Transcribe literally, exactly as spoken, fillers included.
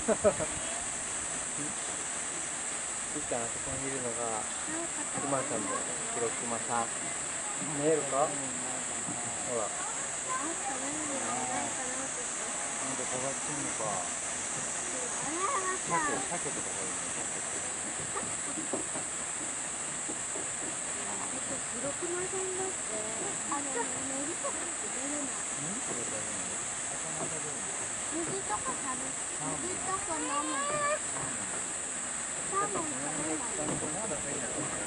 ちゃん、あそこにいるのがクマさんだよね。黒クマさん。見えるか？ほら。なんで探してんのか。鮭、鮭とかがいいね。 白クマさんだってあのネギとかって出るの？ ネギとか食べるの？魚食べるの？ ネギとか食べネギとか飲むの？サーモン食べないの？ まだ入んない。